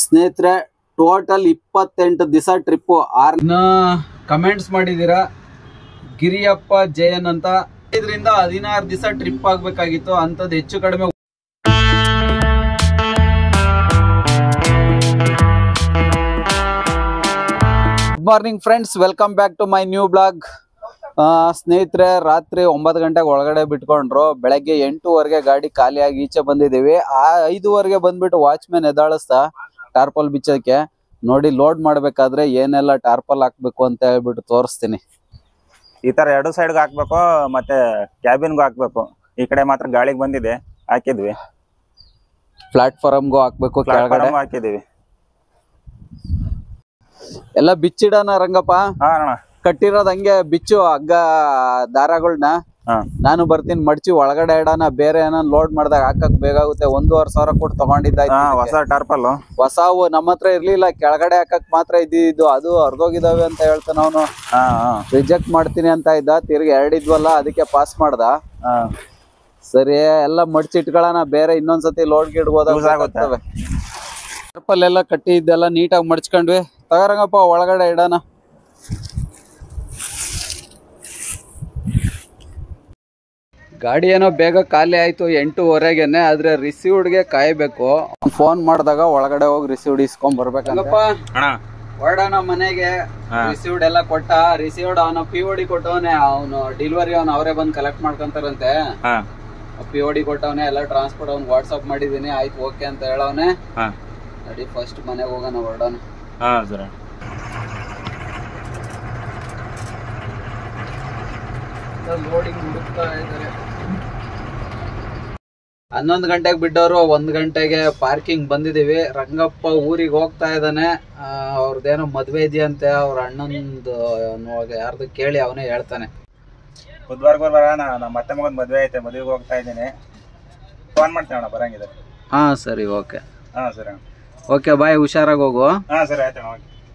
ಸ್ನೇಹಿತರೆ ಟೋಟಲ್ 28 ದಿವಸ trip. Comments ಮಾಡಿದೀರಾ ಗಿರಿಯಪ್ಪ ಜಯನ್ ಅಂತ. ಇದರಿಂದ 16 ದಿವಸ ಟ್ರಿಪ್ ಆಗ್ಬೇಕಾಗಿತ್ತು. ಅಂತದ್ ಹೆಚ್ಚು ಕಡಿಮೆ. Good morning friends, welcome back to my new blog. ಸ್ನೇಹಿತರೆ, ರಾತ್ರಿ 9 ಗಂಟೆಗೆ ಒಳಗಡೆ ಬಿಟ್ಕೊಂಡ್ರು. ಬೆಳಗ್ಗೆ 8:15 ಗಾಡಿ ಖಾಲಿಯಾಗಿ ಈಚೆ ಬಂದಿದ್ದೀವಿ. 5:15 ಬಂದ್ಬಿಟ್ಟು ವಾಚ್ಮ್ಯಾನ್ ಎದಾಳಿಸ್ತಾ ಟಾರ್ಪಲ್ ಬಿಚ್ಚೋಕೆ. ನೋಡಿ, ಲೋಡ್ ಮಾಡ್ಬೇಕಾದ್ರೆ ಏನೆಲ್ಲ ಟಾರ್ಪಲ್ ಹಾಕ್ಬೇಕು ಅಂತ ಹೇಳ್ಬಿಟ್ಟು ತೋರಿಸ್ತೀನಿ. ಈ ತರ 2 ಸೈಡ್ಗೆ ಹಾಕ್ಬೇಕು, ಮತ್ತೆ ಕ್ಯಾಬಿನ್ಗೂ ಹಾಕ್ಬೇಕು. ಈ ಕಡೆ ಮಾತ್ರ ಗಾಳಿಗೆ ಬಂದಿದೆ, ಹಾಕಿದ್ವಿ. ಪ್ಲಾಟ್ಫಾರ್ಮ್ಗೂ ಹಾಕ್ಬೇಕು, ಕೆಳಗಡೆ ಹಾಕಿದೀವಿ. ಎಲ್ಲ ಬಿಚ್ಚಿಡೋಣ ರಂಗಪ್ಪ. ಕಟ್ಟಿರೋದ್ ಹಂಗೆ ಬಿಚ್ಚು ಹಗ್ಗ ದಾರಗಳನ್ನ. ನಾನು ಬರ್ತೀನಿ ಮಡ್ಚಿ ಒಳಗಡೆ ಇಡೋಣ. ಬೇರೆ ಏನೋ ಲೋಡ್ ಮಾಡ್ದಾಗ ಹಾಕಕ್ ಬೇಕಾಗುತ್ತೆ. 1,500 ಕೊಟ್ಟು ತಗೊಂಡಿದ್ದಾಯ್ತು. ಹೊಸ ಟಾರ್ಪಲ್ ಹೊಸವು ನಮ್ಮ ಹತ್ರ ಇರ್ಲಿಲ್ಲ. ಕೆಳಗಡೆ ಹಾಕಕ್ ಮಾತ್ರ ಇದ್ದಿದ್ದು. ಅದು ಅರ್ಧೋಗಿದಾವೆ ಅಂತ ಹೇಳ್ತಾನ ಅವನು. ರಿಜೆಕ್ಟ್ ಮಾಡ್ತೀನಿ ಅಂತ ಇದ್ದ. ತಿರ್ಗಿ 2 ಇದ್ವಲ್ಲ, ಅದಕ್ಕೆ ಪಾಸ್ ಮಾಡ್ದ. ಸರಿ, ಎಲ್ಲ ಮಡ್ಚಿಟ್ಕೊಳ್ಳೋಣ. ಬೇರೆ ಇನ್ನೊಂದ್ಸತಿ ಲೋಡ್ ಗಿಡ್ ಹೋದಾಗ ಟಾರ್ಪಲ್ ಎಲ್ಲ ಕಟ್ಟಿ ಇದ್ದೆಲ್ಲ ನೀಟಾಗಿ ಮಡ್ಚ್ಕೊಂಡ್ವಿ. ತಗರಂಗಪ್ಪ, ಒಳಗಡೆ ಇಡೋಣ. ಗಾಡಿ ಏನೋ ಬೇಗ ಖಾಲಿ ಆಯ್ತು 8:15ಗೆನೆ. ಆದ್ರೆ ರಿಸೀವ್ಡ್ಗೆ ಕಾಯ್ಬೇಕು. ಫೋನ್ ಮಾಡಿದಾಗ ಒಳಗಡೆ ಹೋಗಿ ರಿಸೀವ್ಡ್ ಇಸ್ಕೊಂಡ್ ಬರ್ಬೇಕಂಗಪ್ಪ. ಹೊರಡೋಣ ಮನೆಗೆ. ರಿಸೀವ್ಡ್ ಎಲ್ಲ ಕೊಟ್ಟ. ರಿಸೀವ್ಡ್ ಅವನು POD ಕೊಟ್ಟವನೆ. ಅವನು ಡೆಲಿವರಿ ಅವನು ಅವರೇ ಬಂದು ಕಲೆಕ್ಟ್ ಮಾಡ್ಕೊಂತಾರಂತೆ. POD ಕೊಟ್ಟವನೆ. ಎಲ್ಲ ಟ್ರಾನ್ಸ್ಪೋರ್ಟ್ ಅವ್ನು ವಾಟ್ಸಪ್ ಮಾಡಿದೀನಿ. ಆಯ್ತು, ಓಕೆ ಅಂತ ಹೇಳವನೆ. ನಡಿ ಫಸ್ಟ್ ಮನೆಗೆ ಹೋಗೋಣ, ಹೊರಡೋಣ. ಲೋಡಿಂಗ್ ಹುಡುಕ್ತಾ ಇದ್ದಾರೆ. 11 ಗಂಟೆಗೆ ಬಿಟ್ಟವರು 1 ಗಂಟೆಗೆ ಪಾರ್ಕಿಂಗ್ ಬಂದಿದೀವಿ. ರಂಗಪ್ಪ ಊರಿಗೆ ಹೋಗ್ತಾ ಇದ್ದಾನೆ. ಅವ್ರದ್ದೇನೋ ಮದ್ವೆ ಇದೆಯಂತೆ. ಅವ್ರ ಅಣ್ಣಂದು ಯಾರ್ದು ಕೇಳಿ ಅವನೇ ಹೇಳ್ತಾನೆ. ಬುಧವಾರ ನಮ್ಮ ಮತ್ತೆ ಮಗನ್ ಮದ್ವೆ ಐತೆ, ಮದ್ವೆಗೆ ಹೋಗ್ತಾ ಇದ್ದೀನಿ. ಫೋನ್ ಮಾಡ್ತೇವೆ ಬರಂಗಿದೆ. ಹಾ ಸರಿ, ಓಕೆ. ಸರಿ, ಓಕೆ, ಬಾಯ್. ಹುಷಾರಾಗಿ ಹೋಗು. ಸರಿ, ಆಯ್ತು.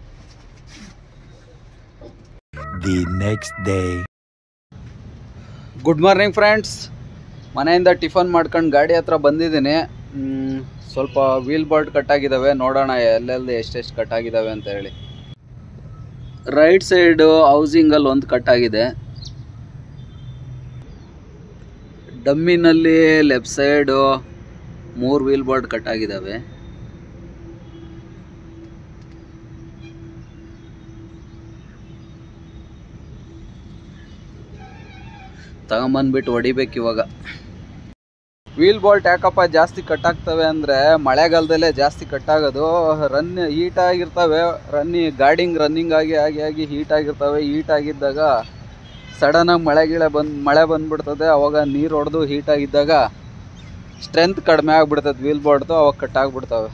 The next day. Good morning friends. ಮನೆಯಿಂದ ಟಿಫನ್ ಮಾಡ್ಕೊಂಡು ಗಾಡಿ ಹತ್ರ ಬಂದಿದ್ದೀನಿ. ಸ್ವಲ್ಪ ವೀಲ್ ಬೋಲ್ಟ್ ಕಟ್ಟಾಗಿದ್ದಾವೆ. ನೋಡೋಣ ಎಲ್ಲೆಲ್ಲಿ ಎಷ್ಟೆಷ್ಟು ಕಟ್ಟಾಗಿದ್ದಾವೆ ಅಂತ ಹೇಳಿ. ರೈಟ್ ಸೈಡು ಹೌಸಿಂಗಲ್ಲಿ ಒಂದು ಕಟ್ಟಾಗಿದೆ. ಡಮ್ಮಿನಲ್ಲಿ ಲೆಫ್ಟ್ ಸೈಡು 3 ವೀಲ್ ಬೋಲ್ಟ್ ಕಟ್ಟಾಗಿದ್ದಾವೆ. ತಗೊಂಬಂದ್ಬಿಟ್ಟು ಹೊಡಿಬೇಕು ಇವಾಗ. ವೀಲ್ ಬೋಲ್ಟ್ ಯಾಕಪ್ಪ ಜಾಸ್ತಿ ಕಟ್ಟಾಗ್ತವೆ ಅಂದರೆ, ಮಳೆಗಾಲದಲ್ಲೇ ಜಾಸ್ತಿ ಕಟ್ಟಾಗೋದು. ಹೀಟ್ ಆಗಿರ್ತವೆ. ರನ್ನಿಂಗ್ ಆಗಿ ಹೀಟ್ ಆಗಿರ್ತವೆ. ಹೀಟ್ ಆಗಿದ್ದಾಗ ಸಡನ್ನಾಗಿ ಮಳೆ ಬಂದ್ಬಿಡ್ತದೆ. ಅವಾಗ ನೀರು ಹೊಡೆದು ಹೀಟ್ ಆಗಿದ್ದಾಗ ಸ್ಟ್ರೆಂತ್ ಕಡಿಮೆ ಆಗಿಬಿಡ್ತದೆ ವೀಲ್ ಬೋಲ್ಟ್ದು. ಅವಾಗ ಕಟ್ಟಾಗ್ಬಿಡ್ತವೆ.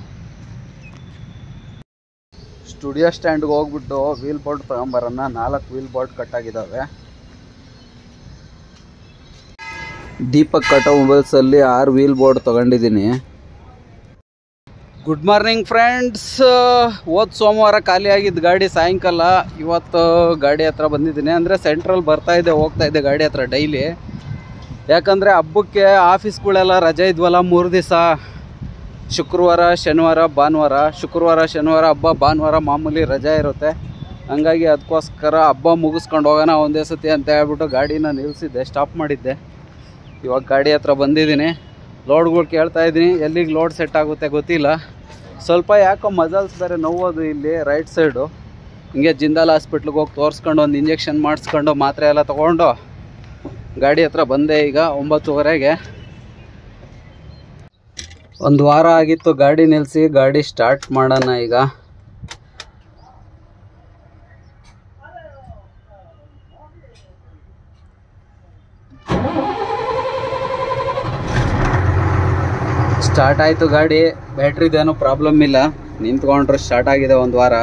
ಸ್ಟುಡಿಯೋ ಸ್ಟ್ಯಾಂಡ್ಗೆ ಹೋಗ್ಬಿಟ್ಟು ವೀಲ್ ಬೋಲ್ಟ್ ತಗೊಂಬರೋಣ. 4 ವೀಲ್ ಬೋಲ್ಟ್ ಕಟ್ಟಾಗಿದ್ದಾವೆ. ದೀಪಕ್ ಆಟೋಮೊಬೈಲ್ಸಲ್ಲಿ 6 ವೀಲ್ ಬೋರ್ಡ್ ತೊಗೊಂಡಿದ್ದೀನಿ. Good morning friends. ಸೋಮವಾರ ಖಾಲಿ ಆಗಿದ್ದು ಗಾಡಿ ಸಾಯಂಕಾಲ. ಇವತ್ತು ಗಾಡಿ ಹತ್ರ ಬಂದಿದ್ದೀನಿ. ಅಂದರೆ ಸೆಂಟ್ರಲ್ ಹೋಗ್ತಾ ಇದ್ದೆ ಗಾಡಿ ಹತ್ರ ಡೈಲಿ. ಯಾಕಂದರೆ ಹಬ್ಬಕ್ಕೆ ಆಫೀಸ್ಗಳೆಲ್ಲ ರಜೆ ಇದ್ವಲ್ಲ 3 ದಿವಸ. ಶುಕ್ರವಾರ, ಶನಿವಾರ, ಭಾನುವಾರ. ಶುಕ್ರವಾರ, ಶನಿವಾರ ಹಬ್ಬ, ಭಾನುವಾರ ಮಾಮೂಲಿ ರಜೆ ಇರುತ್ತೆ. ಹಂಗಾಗಿ ಅದಕ್ಕೋಸ್ಕರ ಹಬ್ಬ ಮುಗಿಸ್ಕೊಂಡು ಹೋಗೋಣ ಒಂದೇ ಸತಿ ಅಂತ ಹೇಳ್ಬಿಟ್ಟು ಗಾಡಿನ ನಿಲ್ಲಿಸಿದ್ದೆ, ಸ್ಟಾಪ್ ಮಾಡಿದ್ದೆ. ಇವಾಗ ಗಾಡಿ ಹತ್ರ ಬಂದಿದ್ದೀನಿ. ಲೋಡ್ಗಳು ಕೇಳ್ತಾ ಇದ್ದೀನಿ. ಎಲ್ಲಿಗೆ ಲೋಡ್ ಸೆಟ್ ಆಗುತ್ತೆ ಗೊತ್ತಿಲ್ಲ. ಸ್ವಲ್ಪ ಯಾಕೋ ಮಜಲ್ಸ್ ಬೇರೆ ನೋವೋದು ಇಲ್ಲಿ ರೈಟ್ ಸೈಡು. ಹಿಂಗೆ ಜಿಂದಾಲ್ ಹಾಸ್ಪಿಟ್ಲಿಗೆ ಹೋಗಿ ತೋರಿಸ್ಕೊಂಡು ಒಂದು ಇಂಜೆಕ್ಷನ್ ಮಾಡಿಸ್ಕೊಂಡು ಮಾತ್ರೆ ಎಲ್ಲ ತೊಗೊಂಡು ಗಾಡಿ ಹತ್ರ ಬಂದೆ. ಈಗ 9:15ಗೆ. 1 ವಾರ ಆಗಿತ್ತು ಗಾಡಿ ನಿಲ್ಲಿಸಿ. ಗಾಡಿ ಸ್ಟಾರ್ಟ್ ಮಾಡೋಣ ಈಗ. ಸ್ಟಾರ್ಟ್ ಆಯಿತು ಗಾಡಿ. ಬ್ಯಾಟ್ರಿದೇನೋ ಪ್ರಾಬ್ಲಮ್ ಇಲ್ಲ. ನಿಂತ್ಕೊಂಡ್ರೆ ಸ್ಟಾರ್ಟ್ ಆಗಿದೆ 1 ವಾರ.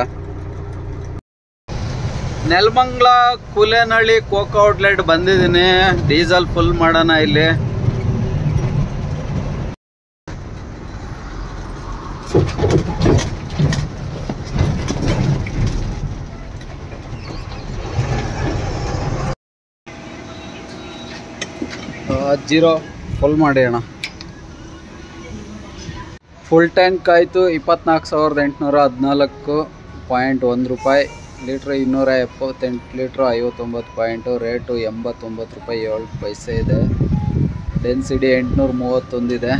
ನೆಲಮಂಗಲ ಕೂಲೇನಹಳ್ಳಿ ಕೋಕೋ ಔಟ್ಲೆಟ್ ಬಂದಿದ್ದೀನಿ. ಡೀಸೆಲ್ ಫುಲ್ ಮಾಡೋಣ ಇಲ್ಲಿ. ಜೀರೋ ಫುಲ್ ಮಾಡಿ ಅಣ್ಣ. ಫುಲ್ ಟ್ಯಾಂಕ್ ಆಯಿತು 24,814.1 ರೂಪಾಯಿ. Litre 278 litre 59 point. ರೇಟು 89 ರೂಪಾಯಿ 7 ಪೈಸೆ ಇದೆ. ಡೆನ್ಸಿಟಿ 831 ಇದೆ.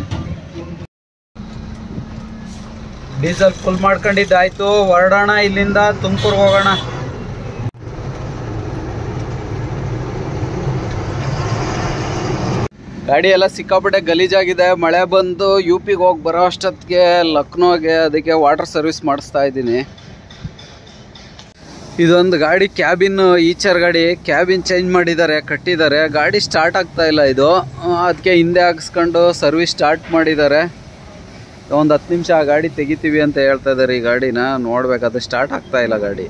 ಡೀಸೆಲ್ ಫುಲ್ ಮಾಡ್ಕೊಂಡಿದ್ದಾಯ್ತು. ಹೊರಡೋಣ ಇಲ್ಲಿಂದ ತುಮಕೂರ್ಗೆ ಹೋಗೋಣ. ಗಾಡಿ ಎಲ್ಲ ಸಿಕ್ಕಾಪಟ್ಟೆ ಗಲೀಜಾಗಿದೆ. ಮಳೆ ಬಂದು UPಗೆ ಹೋಗಿ ಬರೋ ಅಷ್ಟೊತ್ತಿಗೆ ಲಕ್ನೋಗೆ, ಅದಕ್ಕೆ ವಾಟರ್ ಸರ್ವಿಸ್ ಮಾಡಿಸ್ತಾ ಇದ್ದೀನಿ. ಇದೊಂದು ಗಾಡಿ ಕ್ಯಾಬಿನ್ ಈಚರ್ ಗಾಡಿ, ಕ್ಯಾಬಿನ್ ಚೇಂಜ್ ಮಾಡಿದ್ದಾರೆ, ಕಟ್ಟಿದ್ದಾರೆ. ಗಾಡಿ ಸ್ಟಾರ್ಟ್ ಆಗ್ತಾ ಇಲ್ಲ ಇದು, ಅದಕ್ಕೆ ಹಿಂದೆ ಹಾಕ್ಸ್ಕೊಂಡು ಸರ್ವಿಸ್ ಸ್ಟಾರ್ಟ್ ಮಾಡಿದ್ದಾರೆ. ಒಂದು 10 ನಿಮಿಷ ಆ ಗಾಡಿ ತೆಗಿತೀವಿ ಅಂತ ಹೇಳ್ತಾ ಇದ್ದಾರೆ. ಈ ಗಾಡಿನ ನೋಡ್ಬೇಕಾದ್ರೆ ಸ್ಟಾರ್ಟ್ ಆಗ್ತಾ ಇಲ್ಲ ಗಾಡಿ.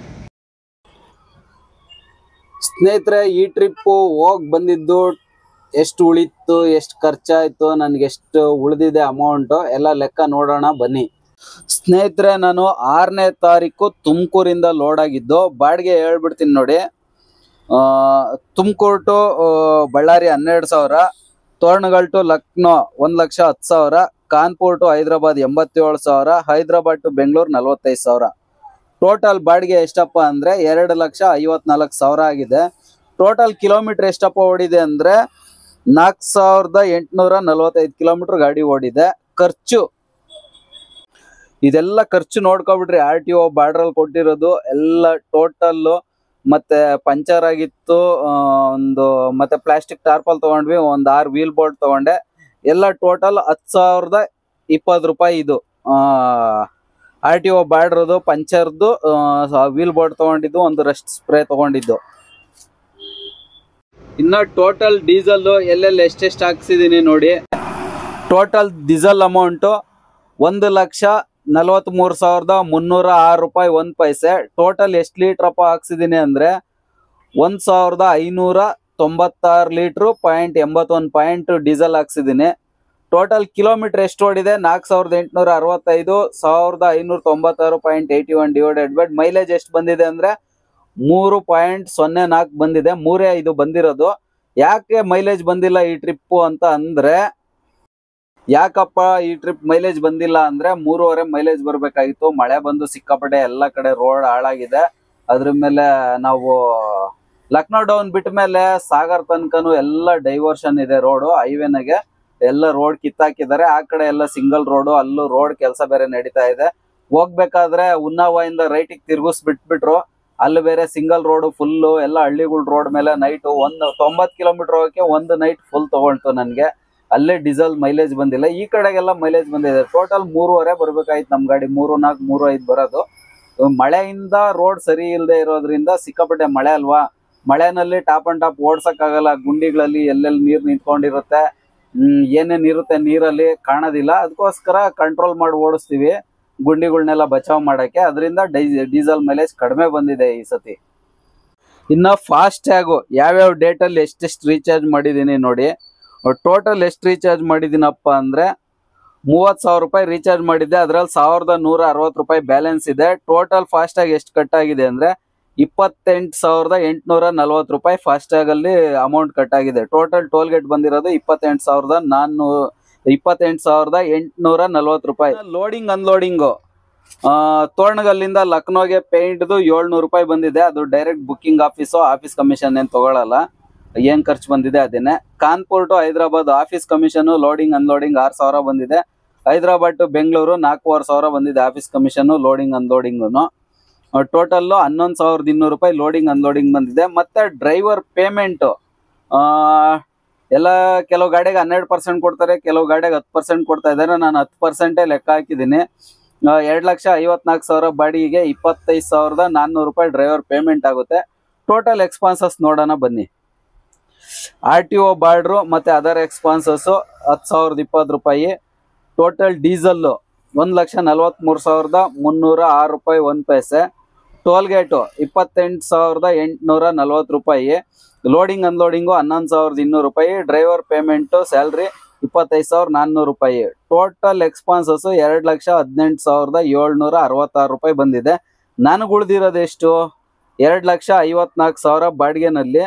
ಸ್ನೇಹಿತರೆ, ಈ ಟ್ರಿಪ್ಪು ಹೋಗಿ ಬಂದಿದ್ದು ಎಷ್ಟು ಉಳಿತು, ಎಷ್ಟು ಖರ್ಚಾಯಿತು, ನನಗೆ ಎಷ್ಟು ಉಳಿದಿದೆ ಅಮೌಂಟು ಎಲ್ಲ ಲೆಕ್ಕ ನೋಡೋಣ ಬನ್ನಿ. ಸ್ನೇಹಿತರೆ, ನಾನು 6ನೇ ತಾರೀಕು ತುಮಕೂರಿಂದ ಲೋಡ್ ಆಗಿದ್ದು. ಬಾಡಿಗೆ ಹೇಳ್ಬಿಡ್ತೀನಿ ನೋಡಿ. Tumakuru to Ballari 12,000, Toranagal to Lucknow 1,10,000, Kanpur to Hyderabad 87,000, Hyderabad to Bengaluru 45,000. Total ಬಾಡಿಗೆ ಎಷ್ಟಪ್ಪ ಅಂದರೆ 2,54,000 ಆಗಿದೆ. ಟೋಟಲ್ ಕಿಲೋಮೀಟರ್ ಎಷ್ಟಪ್ಪ ಓಡಿದೆ ಅಂದರೆ 4,845 ಕಿಲೋಮೀಟರ್ ಗಾಡಿ ಓಡಿದೆ. ಖರ್ಚು ಇದೆಲ್ಲ ಖರ್ಚು ನೋಡ್ಕೊಬಿಟ್ರಿ. RTO ಬಾರ್ಡ್ರಲ್ಲಿ ಕೊಟ್ಟಿರೋದು ಎಲ್ಲ ಟೋಟಲ್ಲು. ಮತ್ತೆ ಪಂಚರ್ ಆಗಿತ್ತು ಒಂದು, ಮತ್ತೆ ಪ್ಲಾಸ್ಟಿಕ್ ಟಾರ್ಪಲ್ ತೊಗೊಂಡ್ವಿ, ಒಂದು 6 ವೀಲ್ ಬೋರ್ಡ್ ತೊಗೊಂಡೆ. ಎಲ್ಲ ಟೋಟಲ್ 10,020 ರೂಪಾಯಿ. ಇದು RTO ಬಾರ್ಡ್ರದು, ಪಂಚರ್ದು, ವೀಲ್ ಬೋರ್ಡ್ ತೊಗೊಂಡಿದ್ದು, ಒಂದು ರಸ್ಟ್ ಸ್ಪ್ರೇ ತೊಗೊಂಡಿದ್ದು. ಇನ್ನು ಟೋಟಲ್ ಡೀಸೆಲ್ಲು ಎಲ್ಲೆಲ್ಲಿ ಎಷ್ಟೆಷ್ಟು ಹಾಕ್ಸಿದ್ದೀನಿ ನೋಡಿ. ಟೋಟಲ್ ಡೀಸೆಲ್ ಅಮೌಂಟು 1,43,306 ರೂಪಾಯಿ 1 ಪೈಸೆ. ಟೋಟಲ್ ಎಷ್ಟು ಲೀಟ್ರಪ್ಪ ಹಾಕ್ಸಿದ್ದೀನಿ ಅಂದರೆ 1,596 ಲೀಟ್ರು .81 ಡೀಸೆಲ್ ಹಾಕ್ಸಿದ್ದೀನಿ. ಟೋಟಲ್ ಕಿಲೋಮೀಟರ್ ಎಷ್ಟು ಓಡಿದೆ 4,865, 1,596.81 ಡಿವೈಡೆಡ್ ಬೈ ಮೈಲೇಜ್ ಎಷ್ಟು ಬಂದಿದೆ ಅಂದರೆ 3.04 ಬಂದಿದೆ. 3.5 ಬಂದಿರೋದು. ಯಾಕೆ ಮೈಲೇಜ್ ಬಂದಿಲ್ಲ ಈ ಟ್ರಿಪ್ಪು ಅಂತ ಅಂದರೆ, ಯಾಕಪ್ಪ ಈ ಟ್ರಿಪ್ ಮೈಲೇಜ್ ಬಂದಿಲ್ಲ ಅಂದರೆ 3.5 ಮೈಲೇಜ್ ಬರಬೇಕಾಗಿತ್ತು. ಮಳೆ ಬಂದು ಸಿಕ್ಕಾಪಟ್ಟೆ ಎಲ್ಲ ಕಡೆ ರೋಡ್ ಹಾಳಾಗಿದೆ. ಅದ್ರ ಮೇಲೆ ನಾವು ಲಕ್ನೋ ಡೌನ್ ಬಿಟ್ಟ ಮೇಲೆ ಸಾಗರ್ ತನಕನೂ ಎಲ್ಲ ಡೈವರ್ಷನ್ ಇದೆ ರೋಡು. ಹೈವೇನಾಗೆ ಎಲ್ಲ ರೋಡ್ ಕಿತ್ತಾಕಿದ್ದಾರೆ. ಆ ಕಡೆ ಎಲ್ಲ ಸಿಂಗಲ್ ರೋಡು, ಅಲ್ಲೂ ರೋಡ್ ಕೆಲಸ ಬೇರೆ ನಡೀತಾ ಇದೆ. ಹೋಗ್ಬೇಕಾದ್ರೆ ಉನ್ನಾವದಿಂದ ರೈಟಿಗೆ ತಿರುಗಿಸ್ಬಿಟ್ಬಿಟ್ರು. ಅಲ್ಲಿ ಬೇರೆ ಸಿಂಗಲ್ ರೋಡು ಫುಲ್ಲು, ಎಲ್ಲ ಹಳ್ಳಿಗಳ ರೋಡ್ ಮೇಲೆ ನೈಟು 90 ಕಿಲೋಮೀಟರ್ ಹೋಗೋಕ್ಕೆ ಒಂದು ನೈಟ್ ಫುಲ್ ತೊಗೊಳ್ತು ನನಗೆ. ಅಲ್ಲೇ ಡೀಸೆಲ್ ಮೈಲೇಜ್ ಬಂದಿಲ್ಲ. ಈ ಕಡೆಗೆಲ್ಲ ಮೈಲೇಜ್ ಬಂದಿದೆ. ಟೋಟಲ್ 3.5 ಬರ್ಬೇಕಾಯ್ತು ನಮ್ಮ ಗಾಡಿ. 3.4, 3.5 ಬರೋದು. ಮಳೆಯಿಂದ ರೋಡ್ ಸರಿ ಇಲ್ಲದೆ ಇರೋದ್ರಿಂದ, ಸಿಕ್ಕಾಪಟ್ಟೆ ಮಳೆ ಅಲ್ವಾ, ಮಳೆನಲ್ಲಿ ಟಾಪ್ ಅಂಡ್ ಟಾಪ್ ಓಡ್ಸಕ್ಕಾಗಲ್ಲ. ಗುಂಡಿಗಳಲ್ಲಿ ಎಲ್ಲೆಲ್ಲಿ ನೀರು ನಿಂತ್ಕೊಂಡಿರುತ್ತೆ, ಏನೇನು ಇರುತ್ತೆ ನೀರಲ್ಲಿ ಕಾಣೋದಿಲ್ಲ. ಅದಕ್ಕೋಸ್ಕರ ಕಂಟ್ರೋಲ್ ಮಾಡಿ ಓಡಿಸ್ತೀವಿ ಗುಂಡಿಗಳನ್ನೆಲ್ಲ ಬಚಾವ್ ಮಾಡೋಕ್ಕೆ. ಅದರಿಂದ ಡೀಸೆಲ್ ಮೈಲೇಜ್ ಕಡಿಮೆ ಬಂದಿದೆ ಈ ಸತಿ. ಇನ್ನು ಫಾಸ್ಟ್ ಟ್ಯಾಗು ಯಾವ್ಯಾವ ಡೇಟಲ್ಲಿ ಎಷ್ಟೆಷ್ಟು ರೀಚಾರ್ಜ್ ಮಾಡಿದ್ದೀನಿ ನೋಡಿ. ಟೋಟಲ್ ಎಷ್ಟು ರೀಚಾರ್ಜ್ ಮಾಡಿದ್ದೀನಪ್ಪ ಅಂದರೆ 30,000 ರೂಪಾಯಿ ರೀಚಾರ್ಜ್ ಮಾಡಿದ್ದೆ. ಅದರಲ್ಲಿ 1,160 ರೂಪಾಯಿ ಬ್ಯಾಲೆನ್ಸ್ ಇದೆ. ಟೋಟಲ್ ಫಾಸ್ಟ್ಯಾಗ್ ಎಷ್ಟು ಕಟ್ ಆಗಿದೆ ಅಂದರೆ 28,840 ರೂಪಾಯಿ ಫಾಸ್ಟ್ಯಾಗಲ್ಲಿ ಅಮೌಂಟ್ ಕಟ್ ಆಗಿದೆ. ಟೋಟಲ್ ಟೋಲ್ ಗೇಟ್ ಬಂದಿರೋದು 28,840 ರೂಪಾಯಿ. ಲೋಡಿಂಗ್ ಅನ್ಲೋಡಿಂಗು ತೋರಣಗಲ್ಲಿಂದ ಲಕ್ನೋಗೆ ಪೇಂಟ್ದು 700 ರೂಪಾಯಿ ಬಂದಿದೆ. ಅದು ಡೈರೆಕ್ಟ್ ಬುಕ್ಕಿಂಗ್ ಆಫೀಸ್ ಕಮಿಷನ್ ಏನು ತೊಗೊಳಲ್ಲ. ಏನು ಖರ್ಚು ಬಂದಿದೆ ಅದೇನೆ. Kanpur to Hyderabad office commission loading unloading 6,000 ಬಂದಿದೆ. ಹೈದ್ರಾಬಾದ್ ಟು ಬೆಂಗಳೂರು 4,500 ಬಂದಿದೆ office commission loading unloading. Total 11,200 ರೂಪಾಯಿ ಲೋಡಿಂಗ್ ಅನ್ಲೋಡಿಂಗ್ ಬಂದಿದೆ. ಮತ್ತು ಡ್ರೈವರ್ ಪೇಮೆಂಟು ಎಲ್ಲ ಕೆಲವು ಗಾಡಿಗೆ 12% ಕೊಡ್ತಾರೆ, ಕೆಲವು ಗಾಡಿಗೆ 10% ಕೊಡ್ತಾ ಇದ್ದಾರೆ. ನಾನು 10% ಲೆಕ್ಕ ಹಾಕಿದ್ದೀನಿ. 2,54,000 ಬಾಡಿಗೆಗೆ 25,400 ರೂಪಾಯಿ ಡ್ರೈವರ್ ಪೇಮೆಂಟ್ ಆಗುತ್ತೆ. ಟೋಟಲ್ ಎಕ್ಸ್ಪಾನ್ಸಸ್ ನೋಡೋಣ ಬನ್ನಿ. RTO ಬಾರ್ಡ್ರು ಮತ್ತು ಅದರ್ ಎಕ್ಸ್ಪಾನ್ಸಸ್ಸು 10,020 ರೂಪಾಯಿ. ಟೋಟಲ್ ಡೀಸಲ್ಲು 1,43,306 ರೂಪಾಯಿ 1 ಪೈಸೆ. ಟೋಲ್ ಗೇಟು 28,840 ರೂಪಾಯಿ. ಲೋಡಿಂಗ್ ಅನ್ಲೋಡಿಂಗು 11,200 ರೂಪಾಯಿ. ಡ್ರೈವರ್ ಪೇಮೆಂಟು ಸ್ಯಾಲ್ರಿ 25,400 ರೂಪಾಯಿ. ಟೋಟಲ್ ಎಕ್ಸ್ಪಾನ್ಸಸ್ಸು 2,18,766 ರೂಪಾಯಿ ಬಂದಿದೆ. ನನಗೆ ಉಳಿದಿರೋದು ಎಷ್ಟು 2,54,000 ಬಾಡಿಗೆನಲ್ಲಿ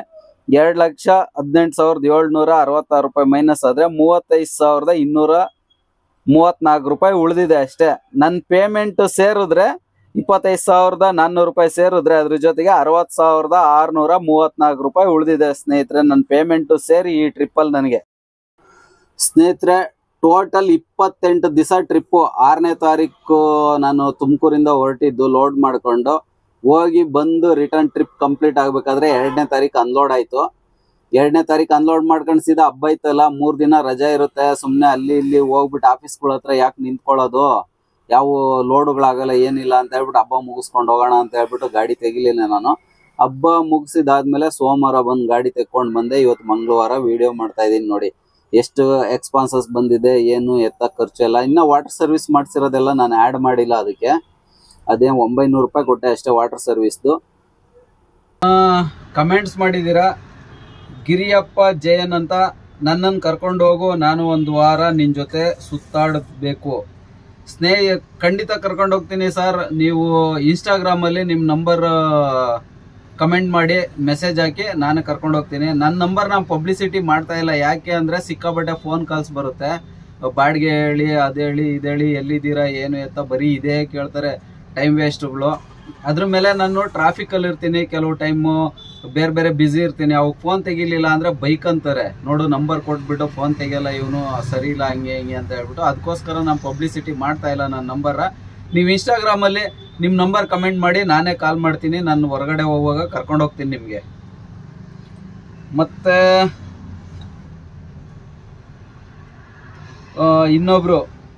2,18,766 ರೂಪಾಯಿ ಮೈನಸ್ ಆದರೆ 35,200 34 ರೂಪಾಯಿ ಉಳಿದಿದೆ ಅಷ್ಟೇ. ನನ್ನ ಪೇಮೆಂಟ್ ಸೇರಿದ್ರೆ 25,400 ರೂಪಾಯಿ ಸೇರಿದ್ರೆ ಅದ್ರ ಜೊತೆಗೆ 60,634 ರೂಪಾಯಿ ಉಳಿದಿದೆ ಸ್ನೇಹಿತರೆ. ನನ್ನ ಪೇಮೆಂಟ್ ಸೇರಿ ಈ ಟ್ರಿಪ್ಪಲ್ಲಿ ನನಗೆ ಸ್ನೇಹಿತರೆ ಟೋಟಲ್ 28 ದಿವಸ ಟ್ರಿಪ್ಪು. 6ನೇ ತಾರೀಕು ನಾನು ತುಮಕೂರಿಂದ ಹೊರಟಿದ್ದು ಲೋಡ್ ಮಾಡ್ಕೊಂಡು ಹೋಗಿ ಬಂದು ರಿಟರ್ನ್ ಟ್ರಿಪ್ ಕಂಪ್ಲೀಟ್ ಆಗ್ಬೇಕಾದ್ರೆ 2ನೇ ತಾರೀಕು ಅನ್ಲೋಡ್ ಆಯ್ತು. 2ನೇ ತಾರೀಕು ಅನ್ಲೋಡ್ ಮಾಡ್ಕೊಂಡು ಸೀದಾ ಹಬ್ಬ ಐತಲ್ಲ, 3 ದಿನ ರಜಾ ಇರುತ್ತೆ, ಸುಮ್ಮನೆ ಅಲ್ಲಿ ಇಲ್ಲಿ ಹೋಗ್ಬಿಟ್ಟು ಆಫೀಸ್ಗಳ ಹತ್ರ ಯಾಕೆ ನಿಂತ್ಕೊಳ್ಳೋದು, ಯಾವ ಲೋಡುಗಳಾಗಲ್ಲ ಏನಿಲ್ಲ ಅಂತ ಹೇಳ್ಬಿಟ್ಟು ಹಬ್ಬ ಮುಗಿಸ್ಕೊಂಡು ಹೋಗೋಣ ಅಂತ ಹೇಳ್ಬಿಟ್ಟು ಗಾಡಿ ತೆಗಿಲಿಲ್ಲ ನಾನು. ಹಬ್ಬ ಮುಗಿಸಿದಾದ್ಮೇಲೆ ಸೋಮವಾರ ಬಂದು ಗಾಡಿ ತೆಕ್ಕೊಂಡು ಬಂದೆ. ಇವತ್ತು ಮಂಗಳವಾರ ವಿಡಿಯೋ ಮಾಡ್ತಾ ಇದ್ದೀನಿ ನೋಡಿ ಎಷ್ಟು ಎಕ್ಸ್ಪಾನ್ಸಸ್ ಬಂದಿದೆ, ಏನು ಎತ್ತ ಖರ್ಚು ಎಲ್ಲ. ಇನ್ನು ವಾಟರ್ ಸರ್ವಿಸ್ ಮಾಡಿಸಿರೋದೆಲ್ಲ ನಾನು ಆ್ಯಡ್ ಮಾಡಿಲ್ಲ ಅದಕ್ಕೆ. ಅದೇ 900 ರೂಪಾಯಿ ಕೊಟ್ಟೆ ಅಷ್ಟೇ ವಾಟರ್ ಸರ್ವಿಸ್ದು. ಕಮೆಂಟ್ಸ್ ಮಾಡಿದ್ದೀರಾ ಗಿರಿಯಪ್ಪ ಜಯನ್ ಅಂತ, ನನ್ನನ್ನು ಕರ್ಕೊಂಡು ಹೋಗು, ನಾನು ಒಂದು ವಾರ ನಿನ್ನ ಜೊತೆ ಸುತ್ತಾಡಬೇಕು. ಖಂಡಿತ ಕರ್ಕೊಂಡು ಹೋಗ್ತೀನಿ ಸರ್. ನೀವು ಇನ್ಸ್ಟಾಗ್ರಾಮಲ್ಲಿ ನಿಮ್ಮ ನಂಬರ್ ಕಮೆಂಟ್ ಮಾಡಿ ಮೆಸೇಜ್ ಹಾಕಿ ನಾನು ಕರ್ಕೊಂಡು ಹೋಗ್ತೀನಿ. ನನ್ನ ನಂಬರ್ ನಾನು ಪಬ್ಲಿಸಿಟಿ ಮಾಡ್ತಾ ಇಲ್ಲ. ಯಾಕೆ ಅಂದರೆ ಸಿಕ್ಕಾಪಟ್ಟೆ ಫೋನ್ ಕಾಲ್ಸ್ ಬರುತ್ತೆ, ಬಾಡಿಗೆ ಹೇಳಿ ಅದೇಳಿ ಇದೇಳಿ ಎಲ್ಲಿದ್ದೀರಾ ಏನು ಎತ್ತ ಬರೀ ಇದೇ ಕೇಳ್ತಾರೆ, ಟೈಮ್ ವೇಸ್ಟ್ಗಳು. ಅದ್ರ ಮೇಲೆ ನಾನು ಟ್ರಾಫಿಕಲ್ಲಿ ಇರ್ತೀನಿ, ಕೆಲವು ಟೈಮು ಬೇರೆ ಬೇರೆ ಬ್ಯುಸಿ ಇರ್ತೀನಿ. ಅವಾಗ ಫೋನ್ ತೆಗಿಲಿಲ್ಲ ಅಂದರೆ ಬೈಕ್ ಅಂತಾರೆ, ನೋಡು ನಂಬರ್ ಕೊಟ್ಬಿಟ್ಟು ಫೋನ್ ತೆಗಿಯಲ್ಲ ಇವನು, ಸರಿ ಇಲ್ಲ ಹಂಗೆ ಹಿಂಗೆ ಅಂತ ಹೇಳ್ಬಿಟ್ಟು. ಅದಕ್ಕೋಸ್ಕರ ನಾನು ಪಬ್ಲಿಸಿಟಿ ಮಾಡ್ತಾ ಇಲ್ಲ ನನ್ನ ನಂಬರ. ನೀವು ಇನ್ಸ್ಟಾಗ್ರಾಮಲ್ಲಿ ನಿಮ್ಮ ನಂಬರ್ ಕಮೆಂಟ್ ಮಾಡಿ, ನಾನೇ ಕಾಲ್ ಮಾಡ್ತೀನಿ. ನಾನು ಹೊರಗಡೆ ಹೋಗುವಾಗ ಕರ್ಕೊಂಡು ಹೋಗ್ತೀನಿ ನಿಮಗೆ. ಮತ್ತೆ ಇನ್ನೊಬ್ರು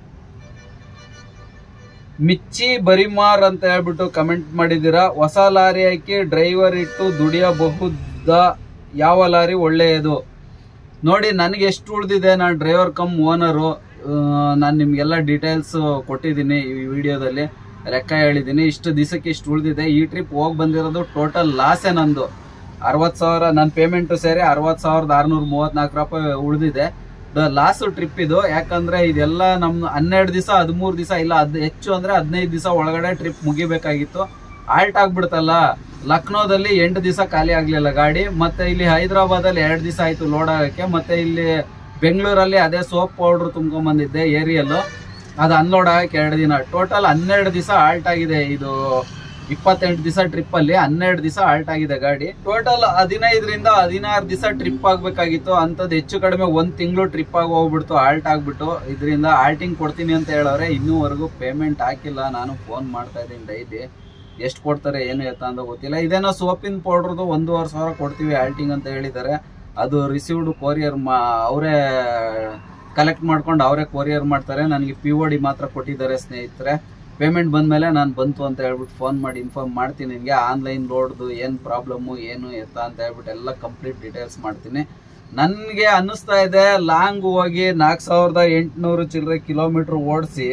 ಮಿಚ್ಚಿ ಬರಿಮಾರ್ ಅಂತ ಹೇಳ್ಬಿಟ್ಟು ಕಮೆಂಟ್ ಮಾಡಿದ್ದೀರಾ. ಹೊಸ ಲಾರಿ ಹಾಕಿ ಡ್ರೈವರ್ ಇಟ್ಟು ದುಡಿಯಬಹುದ, ಯಾವ ಲಾರಿ ಒಳ್ಳೆಯದು? ನೋಡಿ ನನಗೆ ಎಷ್ಟು ಉಳಿದಿದೆ, ನಾನು ಡ್ರೈವರ್ ಕಮ್ ಓನರು. ನಾನು ನಿಮಗೆಲ್ಲ ಡೀಟೇಲ್ಸ್ ಕೊಟ್ಟಿದ್ದೀನಿ ಈ ವಿಡಿಯೋದಲ್ಲಿ, ಲೆಕ್ಕ ಹೇಳಿದ್ದೀನಿ. ಇಷ್ಟು ದಿವಸಕ್ಕೆ ಇಷ್ಟು ಉಳಿದಿದೆ. ಈ ಟ್ರಿಪ್ ಹೋಗಿ ಬಂದಿರೋದು ಟೋಟಲ್ ಲಾಸೇ ನಂದು. 60,000 ನನ್ನ ಪೇಮೆಂಟು ಸೇರಿ 60,634 ರೂಪಾಯಿ ಉಳಿದಿದೆ. ಲಾಸ್ಟ್ ಟ್ರಿಪ್ ಇದು. ಯಾಕಂದ್ರೆ ಇದೆಲ್ಲ ನಮ್ಮ 12 ದಿವಸ 13 ದಿವಸ ಇಲ್ಲ, ಹೆಚ್ಚು ಅಂದ್ರೆ 15 ದಿವಸ ಒಳಗಡೆ ಟ್ರಿಪ್ ಮುಗಿಬೇಕಾಗಿತ್ತು. ಆಲ್ಟ್ ಆಗ್ಬಿಡ್ತಲ್ಲ. ಲಕ್ನೋದಲ್ಲಿ 8 ದಿವಸ ಖಾಲಿ ಆಗ್ಲಿಲ್ಲ ಗಾಡಿ. ಮತ್ತೆ ಇಲ್ಲಿ ಹೈದರಾಬಾದಲ್ಲಿ 2 ದಿವಸ ಆಯ್ತು ಲೋಡ್ ಆಗಕ್ಕೆ. ಮತ್ತೆ ಇಲ್ಲಿ ಬೆಂಗಳೂರಲ್ಲಿ ಅದೇ ಸೋಪ್ ಪೌಡರ್ ತುಂಬ್ಕೊಂಡ್ ಬಂದಿದ್ದೆ ಏರಿಯಲ್ಲು, ಅದು ಅನ್ಲೋಡ್ ಆಗಕ್ಕೆ 2 ದಿನ. ಟೋಟಲ್ 12 ದಿವಸ ಆಲ್ಟ್ ಆಗಿದೆ. ಇದು 28 ದಿವಸ ಟ್ರಿಪ್ ಅಲ್ಲಿ 12 ದಿವಸ ಆಲ್ಟ್ ಆಗಿದೆ ಗಾಡಿ. ಟೋಟಲ್ 15ರಿಂದ 16 ದಿವಸ ಟ್ರಿಪ್ ಆಗ್ಬೇಕಾಗಿತ್ತು. ಅಂತದ್ ಹೆಚ್ಚು ಕಡಿಮೆ 1 ತಿಂಗಳು ಟ್ರಿಪ್ ಆಗಿ ಹೋಗ್ಬಿಡ್ತು, ಆಲ್ಟ್ ಆಗ್ಬಿಟ್ಟು. ಇದರಿಂದ ಆಲ್ಟಿಂಗ್ ಕೊಡ್ತೀನಿ ಅಂತ ಹೇಳವ್ರೆ. ಇನ್ನೂವರೆಗೂ ಪೇಮೆಂಟ್ ಹಾಕಿಲ್ಲ. ನಾನು ಫೋನ್ ಮಾಡ್ತಾ ಇದ್ದೀನಿ ಡೈಲಿ, ಎಷ್ಟು ಕೊಡ್ತಾರೆ ಏನು ಎತ್ತ ಅಂತ ಗೊತ್ತಿಲ್ಲ. ಇದೇನೋ ಸೋಪಿನ ಪೌಡ್ರದು 1,500 ಕೊಡ್ತೀವಿ ಆಲ್ಟಿಂಗ್ ಅಂತ ಹೇಳಿದ್ದಾರೆ. ಅದು ರಿಸೀವ್ಡ್ ಕೊರಿಯರ್ ಅವರೇ ಕಲೆಕ್ಟ್ ಮಾಡ್ಕೊಂಡು ಅವರೇ ಕೊರಿಯರ್ ಮಾಡ್ತಾರೆ. ನನಗೆ POD ಮಾತ್ರ ಕೊಟ್ಟಿದ್ದಾರೆ ಸ್ನೇಹಿತರೆ. ಪೇಮೆಂಟ್ ಬಂದಮೇಲೆ ನಾನು ಬಂತು ಅಂತ ಹೇಳ್ಬಿಟ್ಟು ಫೋನ್ ಮಾಡಿ ಇನ್ಫಾರ್ಮ್ ಮಾಡ್ತೀನಿ ನಿಮಗೆ. ಆನ್ಲೈನ್ ಲೋಡ್ದು ಏನು ಪ್ರಾಬ್ಲಮ್ಮು ಏನು ಎತ್ತ ಅಂತ ಹೇಳ್ಬಿಟ್ಟು ಎಲ್ಲ ಕಂಪ್ಲೀಟ್ ಡೀಟೇಲ್ಸ್ ಮಾಡ್ತೀನಿ. ನನಗೆ ಅನ್ನಿಸ್ತಾ ಇದೆ ಲಾಂಗ್ ಹೋಗಿ 4,800 ಚಿಲ್ಲರೆ ಕಿಲೋಮೀಟ್ರ್ ಓಡಿಸಿ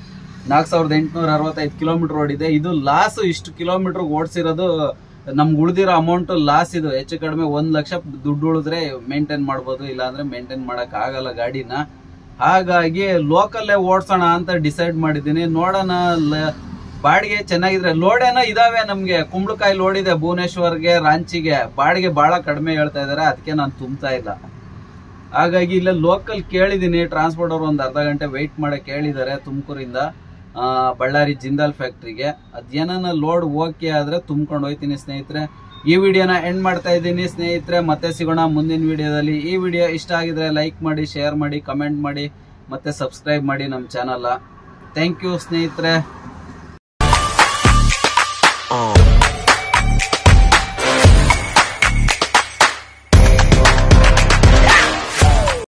4,865 ಕಿಲೋಮೀಟ್ರ್ ಓಡಿದೆ. ಇದು ಲಾಸ್. ಇಷ್ಟು ಕಿಲೋಮೀಟ್ರ್ ಓಡಿಸಿರೋದು ನಮ್ಗೆ ಉಳಿದಿರೋ ಅಮೌಂಟ್ ಲಾಸ್. ಇದು ಹೆಚ್ಚು ಕಡಿಮೆ 1 ಲಕ್ಷ ದುಡ್ಡು ಉಳಿದ್ರೆ ಮೇಂಟೈನ್ ಮಾಡ್ಬೋದು, ಇಲ್ಲಾಂದ್ರೆ ಮೇಂಟೈನ್ ಮಾಡಕ್ ಆಗಲ್ಲ ಗಾಡಿನ. ಹಾಗಾಗಿ ಲೋಕಲ್ಲೇ ಓಡಿಸೋಣ ಅಂತ ಡಿಸೈಡ್ ಮಾಡಿದ್ದೀನಿ. ನೋಡೋಣ, ಬಾಡಿಗೆ ಚೆನ್ನಾಗಿದ್ರೆ. ಲೋಡ್ ಏನೋ ಇದಾವೆ ನಮ್ಗೆ, ಕುಂಬಳಕಾಯಿ ಲೋಡ್ ಇದೆ ಭುವನೇಶ್ವರ್ಗೆ ರಾಂಚಿಗೆ. ಬಾಡಿಗೆ ಬಹಳ ಕಡಿಮೆ ಹೇಳ್ತಾ ಇದಾರೆ, ಅದಕ್ಕೆ ನಾನು ತುಂಬ್ತಾ ಇಲ್ಲ. ಹಾಗಾಗಿ ಇಲ್ಲ ಲೋಕಲ್ ಕೇಳಿದೀನಿ, ಟ್ರಾನ್ಸ್ಪೋರ್ಟ್ ಅವ್ರು ಒಂದು ಅರ್ಧ ಗಂಟೆ ವೆಯ್ಟ್ ಮಾಡಕ್ಕೆ ಹೇಳಿದ್ದಾರೆ ತುಮಕೂರಿಂದ ಬಳ್ಳಾರಿ ಜಿಂದಾಲ್ ಫ್ಯಾಕ್ಟ್ರಿಗೆ. ಅದೇನ ಲೋಡ್ ಓಕೆ ಆದ್ರೆ ತುಂಬ್ಕೊಂಡು ಹೋಗ್ತೀನಿ ಸ್ನೇಹಿತರೆ. ಈ ವಿಡಿಯೋನ ಎಂಡ್ ಮಾಡ್ತಾ ಇದ್ದೀನಿ ಸ್ನೇಹಿತರೆ. ಮತ್ತೆ ಸಿಗೋಣ ಮುಂದಿನ ವಿಡಿಯೋದಲ್ಲಿ. ಈ ವಿಡಿಯೋ ಇಷ್ಟ ಆಗಿದ್ರೆ ಲೈಕ್ ಮಾಡಿ, ಶೇರ್ ಮಾಡಿ, ಕಮೆಂಟ್ ಮಾಡಿ, ಮತ್ತೆ ಸಬ್ಸ್ಕ್ರೈಬ್ ಮಾಡಿ ನಮ್ಮ ಚಾನಲ್. ಥ್ಯಾಂಕ್ ಯು ಸ್ನೇಹಿತರೆ.